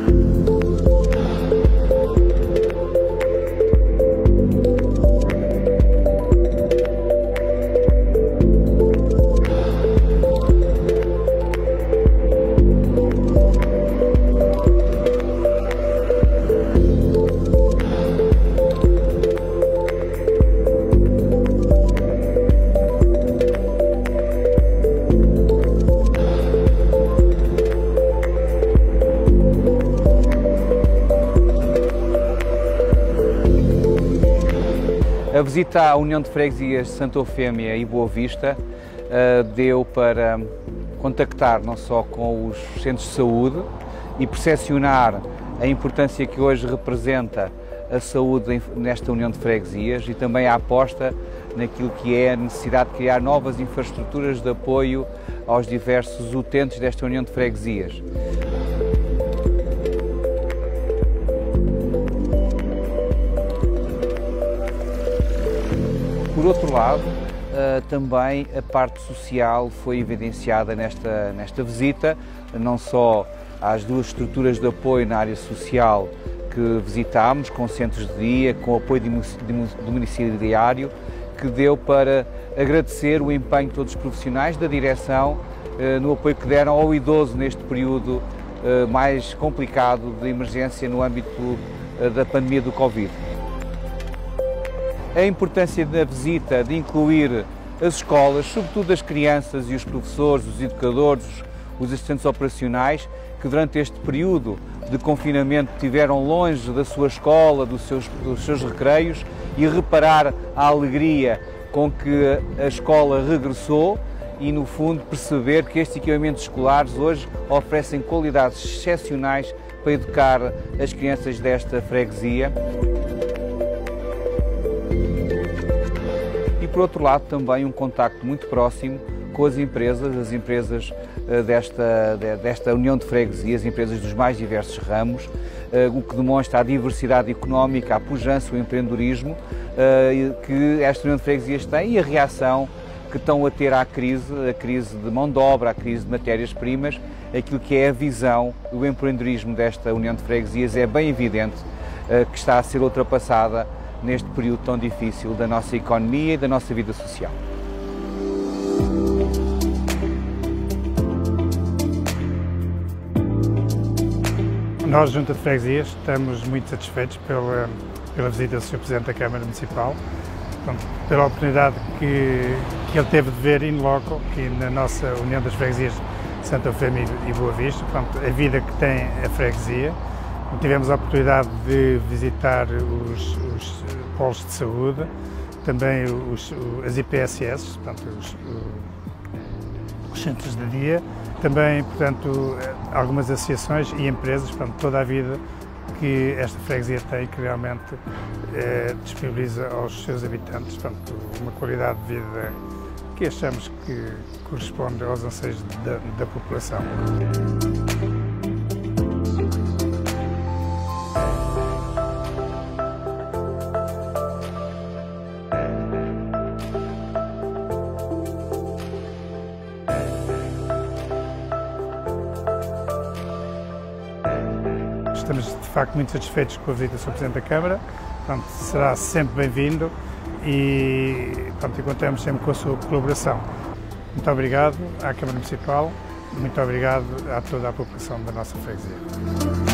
A visita à União de Freguesias de Santa Eufémia e Boa Vista deu para contactar não só com os centros de saúde e percepcionar a importância que hoje representa a saúde nesta União de Freguesias e também a aposta naquilo que é a necessidade de criar novas infraestruturas de apoio aos diversos utentes desta União de Freguesias. Por outro lado, também a parte social foi evidenciada nesta visita, não só às duas estruturas de apoio na área social que visitámos, com centros de dia, com apoio domiciliário, que deu para agradecer o empenho de todos os profissionais da direção no apoio que deram ao idoso neste período mais complicado de emergência no âmbito da pandemia do Covid. A importância da visita de incluir as escolas, sobretudo as crianças e os professores, os educadores, os assistentes operacionais, que durante este período de confinamento estiveram longe da sua escola, dos seus recreios, e reparar a alegria com que a escola regressou e, no fundo, perceber que estes equipamentos escolares hoje oferecem qualidades excepcionais para educar as crianças desta freguesia. E, por outro lado, também um contacto muito próximo com as empresas desta União de Freguesias, empresas dos mais diversos ramos, o que demonstra a diversidade económica, a pujança, o empreendedorismo que esta União de Freguesias tem e a reação que estão a ter à crise de mão de obra, à crise de matérias-primas. Aquilo que é a visão do empreendedorismo desta União de Freguesias é bem evidente que está a ser ultrapassada neste período tão difícil da nossa economia e da nossa vida social. Nós, Junta de Freguesias, estamos muito satisfeitos pela visita do Sr. Presidente da Câmara Municipal, pela oportunidade que ele teve de ver in loco aqui na nossa União das Freguesias de Santa Eufémia e Boa Vista, a vida que tem a freguesia. Tivemos a oportunidade de visitar os polos de saúde, também as IPSS, os centros de dia, também, portanto, algumas associações e empresas, toda a vida que esta freguesia tem, que realmente disponibiliza aos seus habitantes, uma qualidade de vida que achamos que corresponde aos anseios da população. Estamos, de facto, muito satisfeitos com a visita do Sr. Presidente da Câmara. Será sempre bem-vindo e contamos sempre com a sua colaboração. Muito obrigado à Câmara Municipal, muito obrigado a toda a população da nossa freguesia.